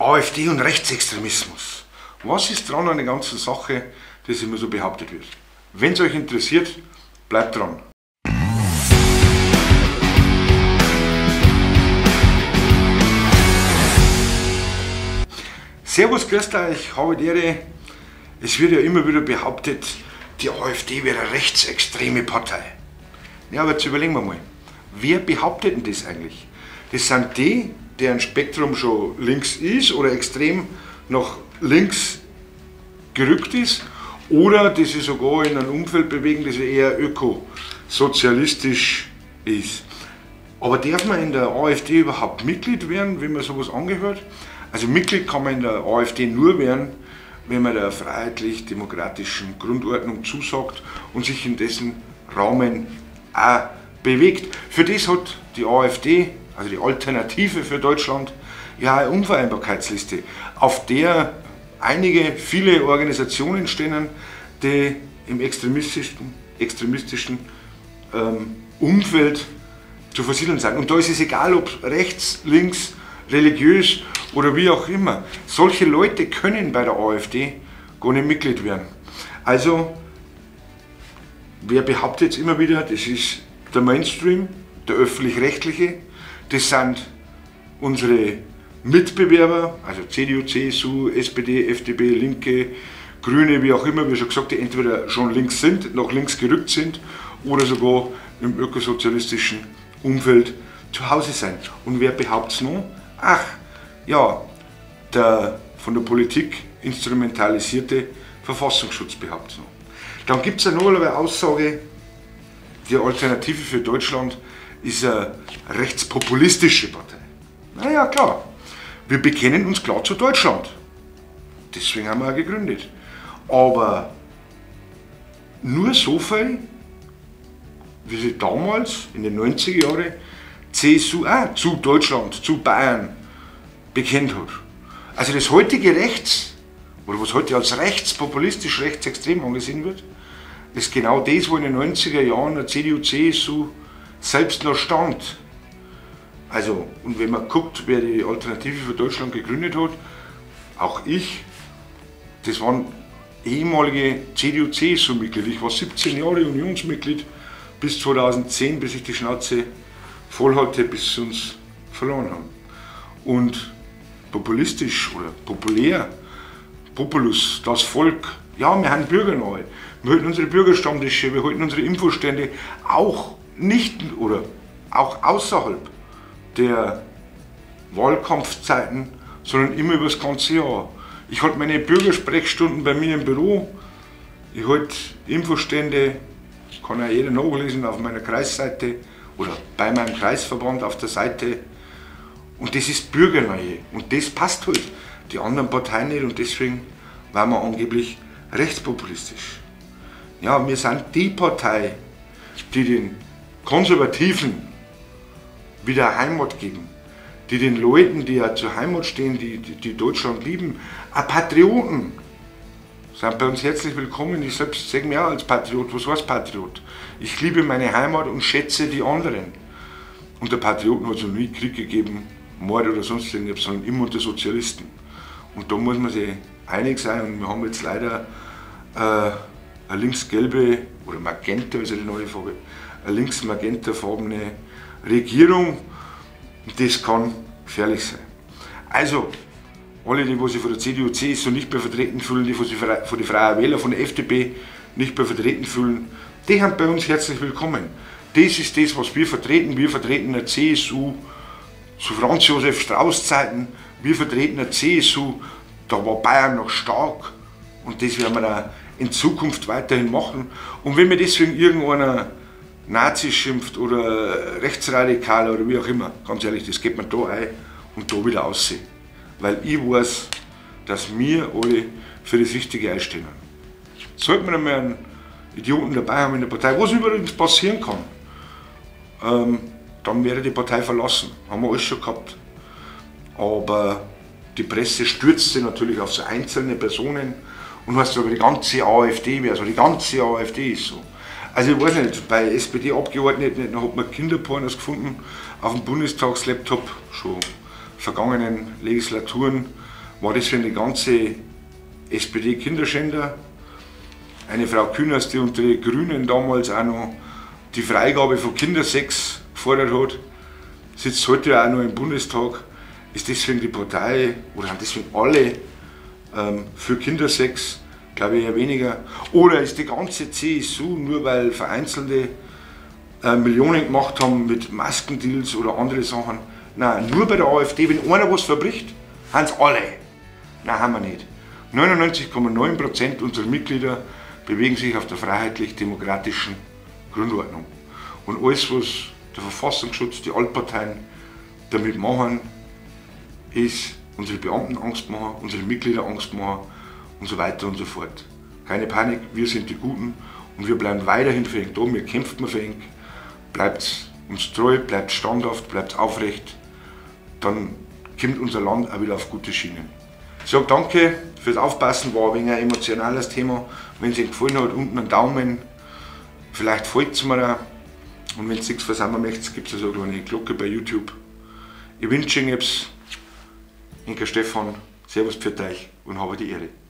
AfD und Rechtsextremismus. Was ist dran an der ganzen Sache, das immer so behauptet wird? Wenn es euch interessiert, bleibt dran. Servus, grüßt euch, habe die Ehre. Es wird ja immer wieder behauptet, die AfD wäre eine rechtsextreme Partei. Ja, aber jetzt überlegen wir mal, wer behauptet denn das eigentlich? Das sind die, deren Spektrum schon links ist oder extrem nach links gerückt ist, oder die sich sogar in einem Umfeld bewegen, das eher ökosozialistisch ist. Aber darf man in der AfD überhaupt Mitglied werden, wenn man sowas angehört? Also Mitglied kann man in der AfD nur werden, wenn man der freiheitlich-demokratischen Grundordnung zusagt und sich in dessen Rahmen auch bewegt. Für das hat die AfD, also die Alternative für Deutschland, ja eine Unvereinbarkeitsliste, auf der viele Organisationen stehen, die im extremistischen Umfeld zu versiedeln sind. Und da ist es egal, ob rechts, links, religiös oder wie auch immer. Solche Leute können bei der AfD gar nicht Mitglied werden. Also, wer behauptet jetzt immer wieder, das ist der Mainstream, der öffentlich-rechtliche, das sind unsere Mitbewerber, also CDU, CSU, SPD, FDP, Linke, Grüne, wie auch immer, wie schon gesagt, die entweder schon links sind, nach links gerückt sind oder sogar im ökosozialistischen Umfeld zu Hause sein. Und wer behauptet es noch? Ach, ja, der von der Politik instrumentalisierte Verfassungsschutz behauptet es noch. Dann gibt es noch eine Aussage, die Alternative für Deutschland ist eine rechtspopulistische Partei. Naja, klar, wir bekennen uns klar zu Deutschland. Deswegen haben wir auch gegründet. Aber nur so viel, wie sie damals in den 90er Jahren CSU auch zu Deutschland, zu Bayern bekennt hat. Also das heutige Rechts, oder was heute als rechtspopulistisch, rechtsextrem angesehen wird, ist genau das, wo in den 90er Jahren der CDU, CSU selbst noch stand. Also, und wenn man guckt, wer die Alternative für Deutschland gegründet hat, auch ich, das waren ehemalige CDU, CSU-Mitglieder. Ich war 17 Jahre Unionsmitglied bis 2010, bis ich die Schnauze voll hatte, bis sie uns verloren haben. Und populistisch oder populär, Populus, das Volk, ja, wir haben bürgernahe. Wir halten unsere Bürgerstammtische, wir halten unsere Infostände auch nicht oder auch außerhalb der Wahlkampfzeiten, sondern immer über das ganze Jahr. Ich halte meine Bürgersprechstunden bei mir im Büro, ich halte Infostände, kann ja jeder nachlesen auf meiner Kreisseite oder bei meinem Kreisverband auf der Seite. Und das ist Bürgernähe und das passt halt die anderen Parteien nicht und deswegen waren wir angeblich rechtspopulistisch. Ja, wir sind die Partei, die den Konservativen wieder Heimat geben, die den Leuten, die ja zur Heimat stehen, die Deutschland lieben, auch Patrioten, sind bei uns herzlich willkommen. Ich selbst sehe mich auch als Patriot. Was heißt Patriot? Ich liebe meine Heimat und schätze die anderen. Unter Patrioten hat es noch nie Krieg gegeben, Mord oder sonst irgendwas, sondern immer unter Sozialisten. Und da muss man sich einig sein und wir haben jetzt leider eine links-gelbe oder magenta, also die neue Farbe, eine links-magentafarbene Regierung. Das kann gefährlich sein. Also, alle, die sich von der CDU, CSU nicht mehr vertreten fühlen, die von den Freien Wählern, von der FDP nicht mehr vertreten fühlen, die haben bei uns herzlich willkommen. Das ist das, was wir vertreten. Wir vertreten eine CSU zu Franz Josef Strauß Zeiten. Wir vertreten eine CSU, da war Bayern noch stark. Und das werden wir da in Zukunft weiterhin machen. Und wenn mir deswegen irgendeiner Nazi schimpft oder rechtsradikal oder wie auch immer, ganz ehrlich, das geht man da ein und da wieder aussehen. Weil ich weiß, dass wir alle für das Richtige einstehen. Sollte man einmal einen Idioten dabei haben in der Partei, was übrigens passieren kann, dann werde die Partei verlassen. Haben wir alles schon gehabt. Aber die Presse stürzt sich natürlich auf so einzelne Personen und heißt sogar die ganze AfD wäre so, die ganze AfD ist so. Also ich weiß nicht, bei SPD-Abgeordneten hat man Kinderpornos gefunden auf dem Bundestagslaptop, schon vergangenen Legislaturen. war das für eine ganze SPD-Kinderschänder. Eine Frau Künast, die unter den Grünen damals auch noch die Freigabe von Kindersex gefordert hat, sitzt heute auch noch im Bundestag. Ist deswegen die Partei oder haben deswegen alle für Kindersex? Glaube ich eher weniger. Oder ist die ganze CSU, nur weil vereinzelte Millionen gemacht haben mit Maskendeals oder andere Sachen? Nein, nur bei der AfD, wenn einer was verbricht, haben es alle. Nein, haben wir nicht. 99,9% unserer Mitglieder bewegen sich auf der freiheitlich-demokratischen Grundordnung. Und alles, was der Verfassungsschutz, die Altparteien damit machen, ist unsere Beamten Angst machen, unsere Mitglieder Angst machen und so weiter und so fort. Keine Panik, wir sind die Guten und wir bleiben weiterhin für ihn da, wir kämpfen für ihn. Bleibt uns treu, bleibt standhaft, bleibt aufrecht, dann kommt unser Land auch wieder auf gute Schienen. Ich sage danke fürs Aufpassen, war ein wenig ein emotionales Thema. Wenn es Ihnen gefallen hat, unten einen Daumen, vielleicht folgt es mir auch. Und wenn ihr nichts versammeln möchtet, gibt es also eine Glocke bei YouTube. Ich wünsche Ihnen etwas. Inka Stefan, Servus für euch und habe die Ehre.